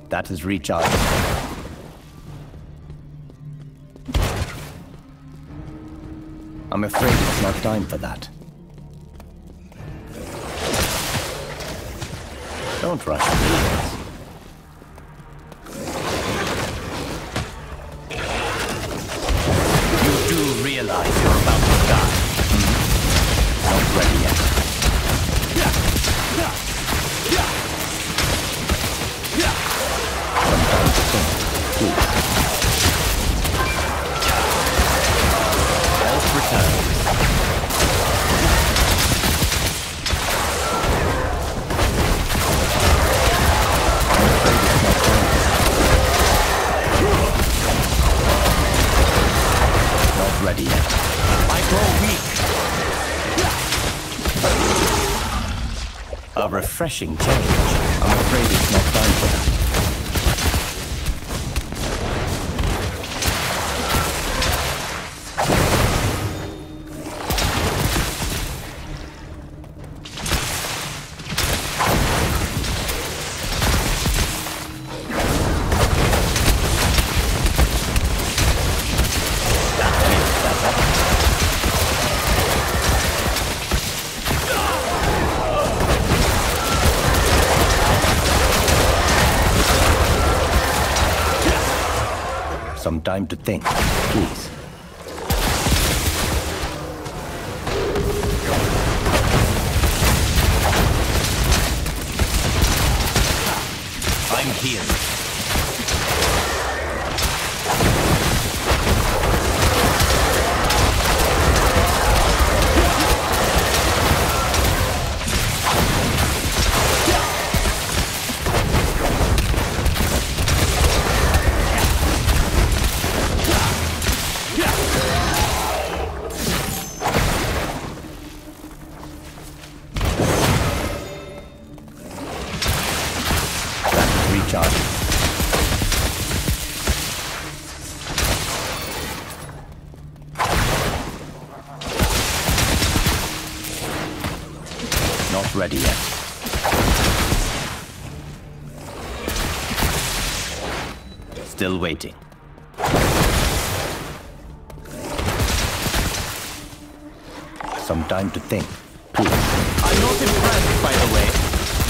That is recharged. I'm afraid it's not time for that. Don't rush, please. You do realize you're about to die. Not ready yet. Sometimes to think, please. Health returns. Ready yet. I grow weak. A refreshing change. I'm afraid it's not time for that. Some time to think, please. I'm here. Not ready yet. Still waiting. Some time to think, please. I'm not impressed, by the way.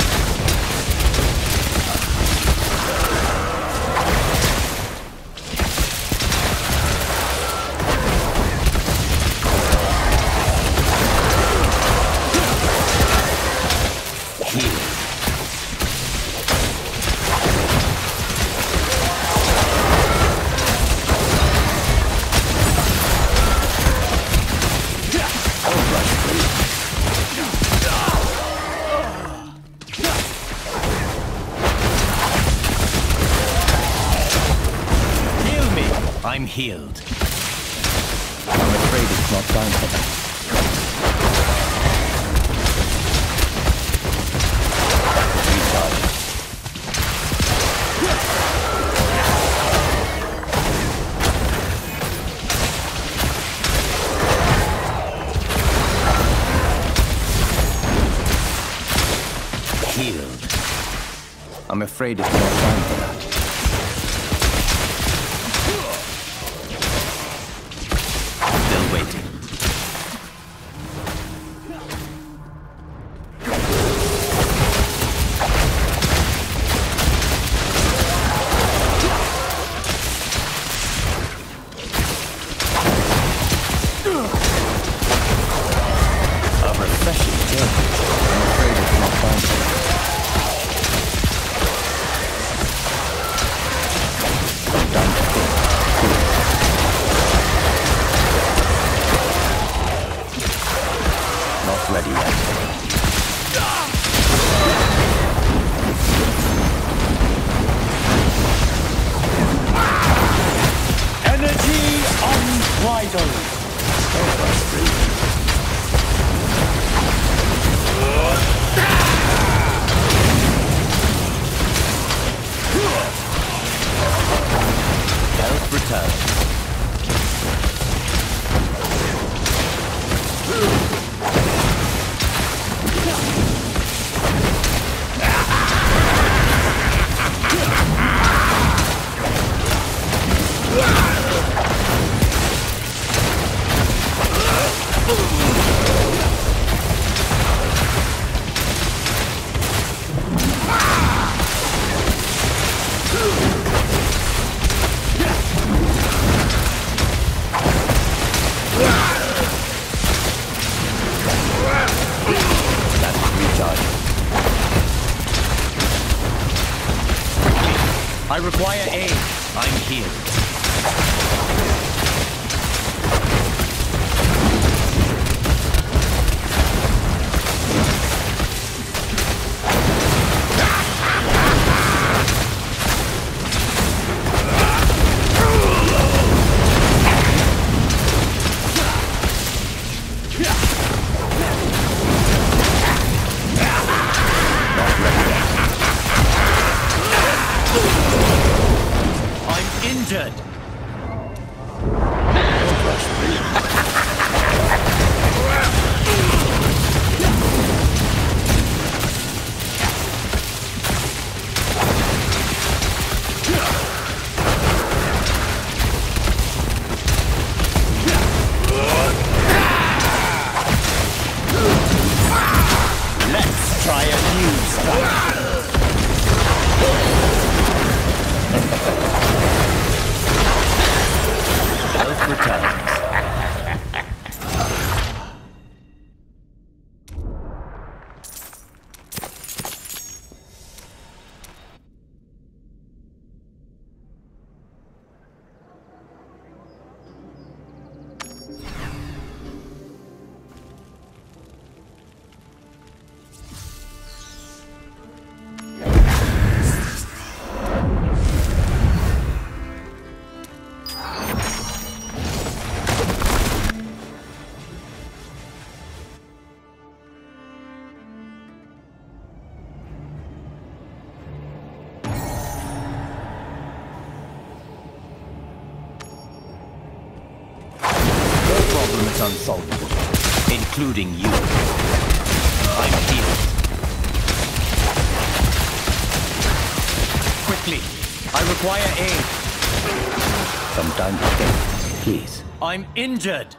I'm healed. I'm afraid it's not time for that. Healed. I'm afraid it's not time for that. Waiting. A refreshing change. I'm afraid it's not time for that. I'm done to think. Not ready yet. Energy unbridled. Health return. I require aid. I'm here. Injured. Let's try a new style. Elf returns. It's unsolvable, including you. I'm healed. Quickly, I require aid. Some time to think, please. I'm injured.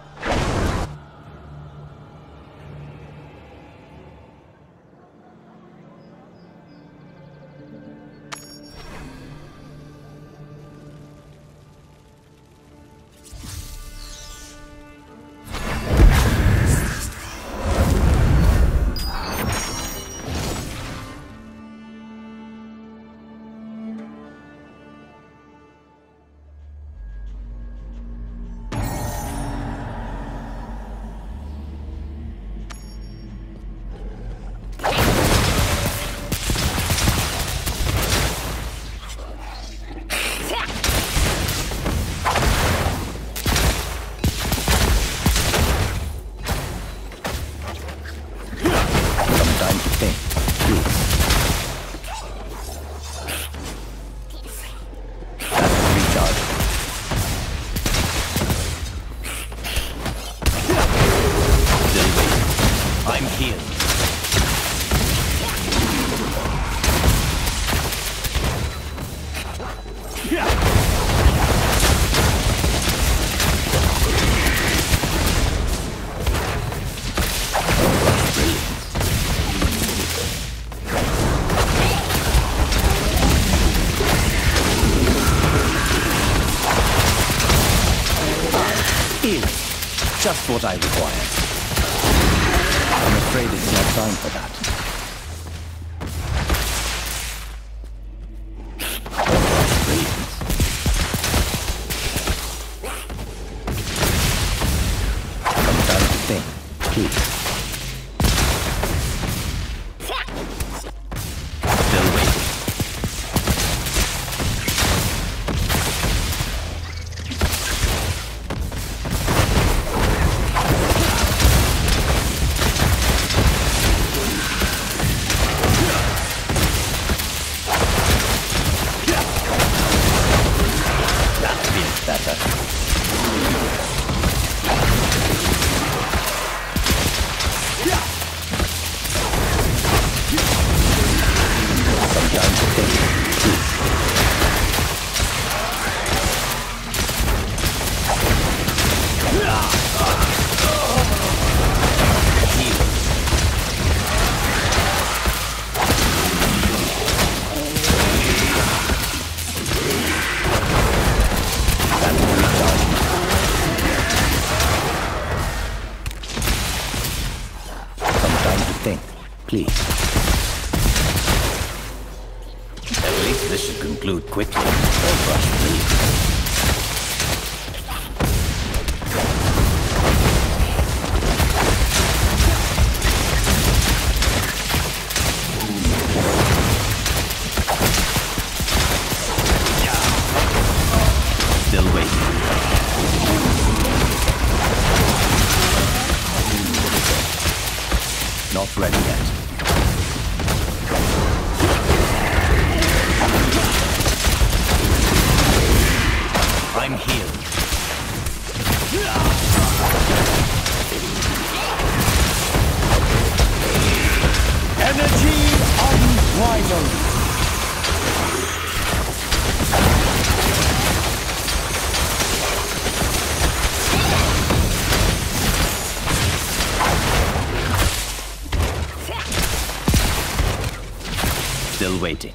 Just what I require. I'm afraid it's not time for that. Some time to think, please. Still waiting. Please. At least This should conclude quickly. Don't rush, please. Still waiting. Not ready yet. I'm healed. Energy unbridled. Still waiting.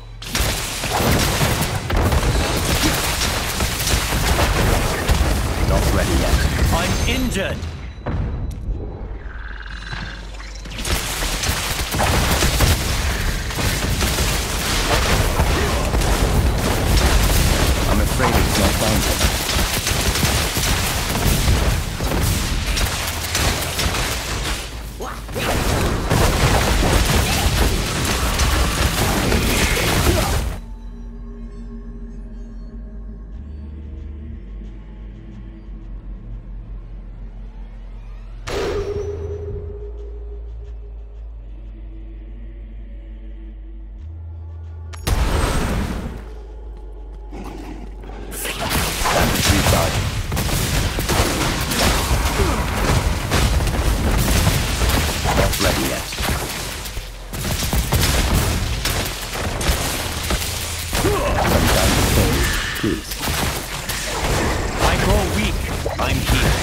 Not ready yet. I'm injured! I'm afraid it's not bounded. Please. I grow weak. I'm here.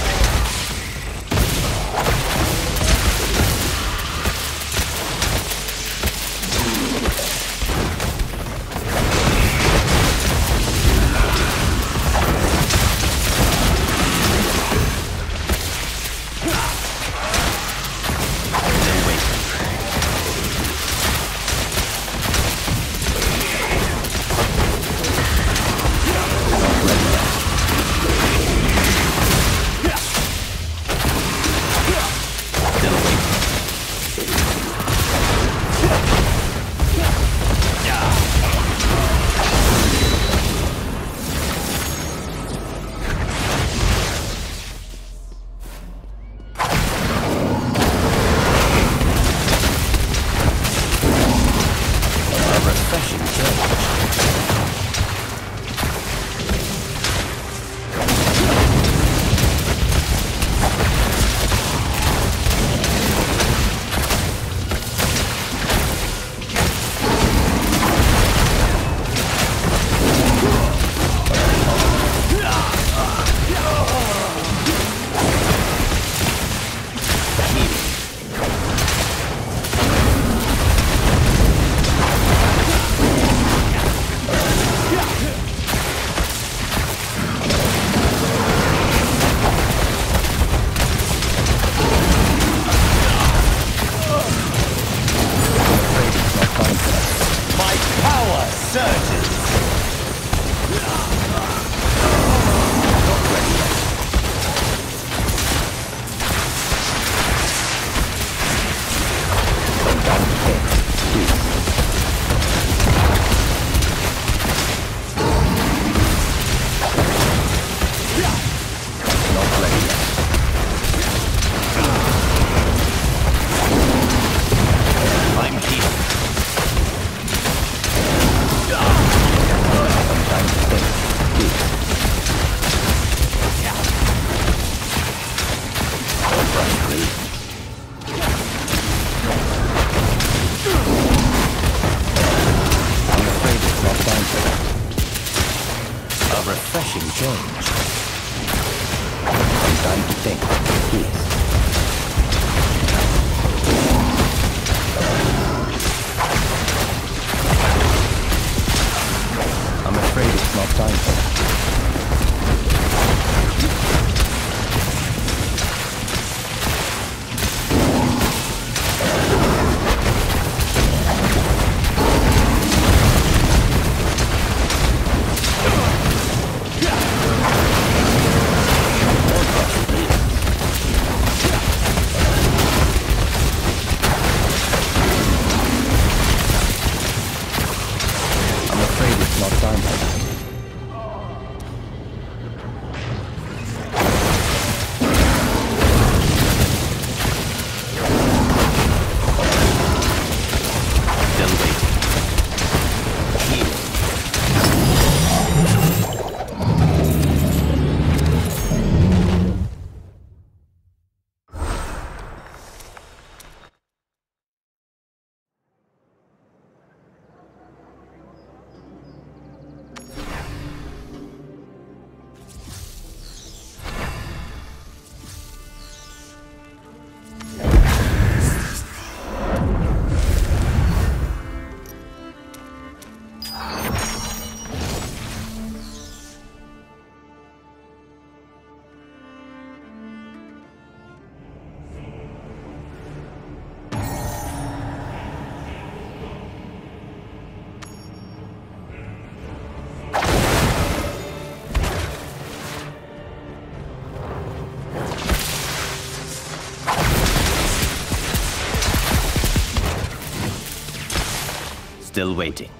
Still waiting.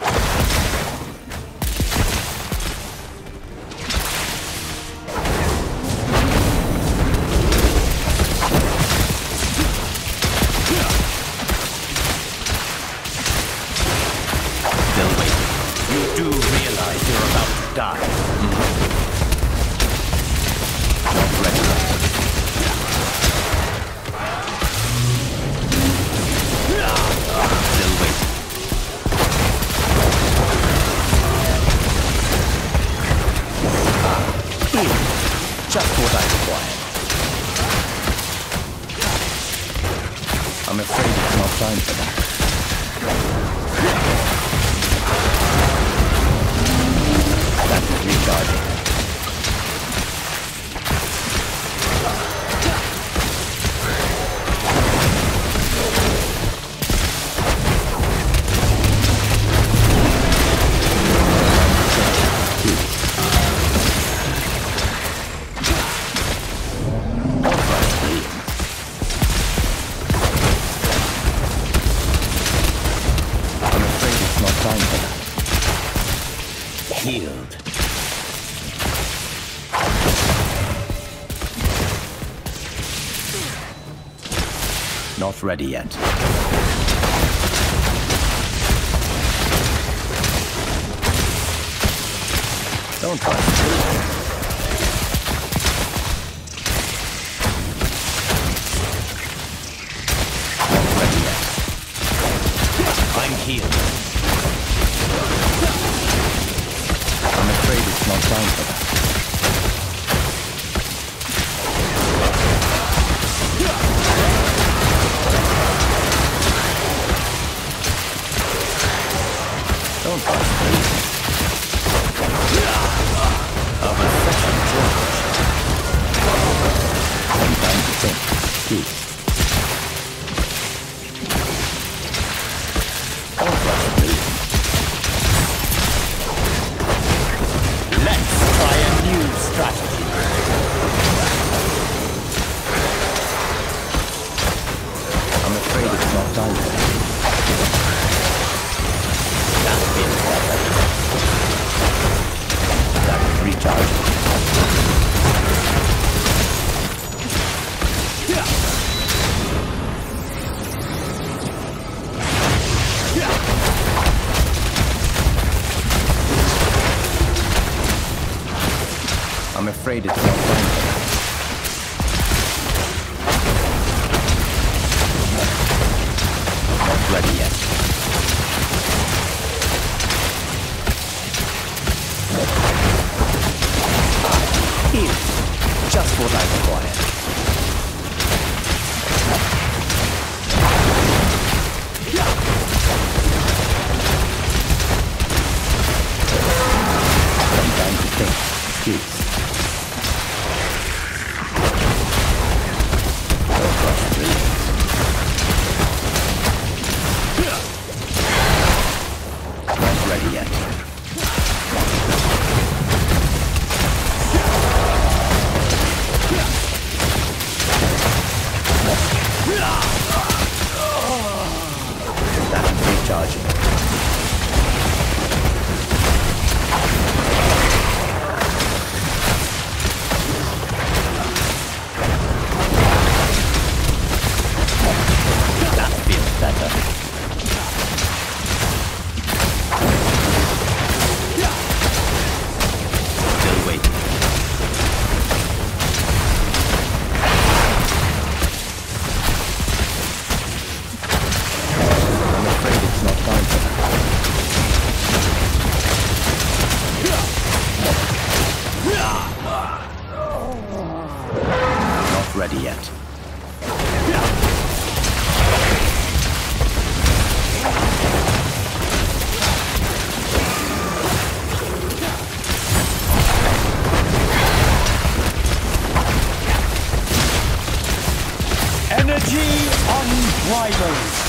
Still waiting. You do realize you're about to die. Not ready. Still waiting. Just what I required. I'm afraid it's not time for that. That is recharging. Healed. Not ready yet. Don't try. Not ready yet. I'm healed. I'm afraid it's not time for that. Don't pass me. Of a second charge. Some time to think. Peace. Don't rush me. Let's try a new strategy. I'm afraid it's not time for that. That's been perfect. That is recharging. I'm afraid it's not time for that. Not ready yet. Here, just what I required. Some time to think. Please. Not ready yet. That is recharging. That feels better. Still waiting. I'm afraid it's not time for that. Not ready yet. Energy unrivaled.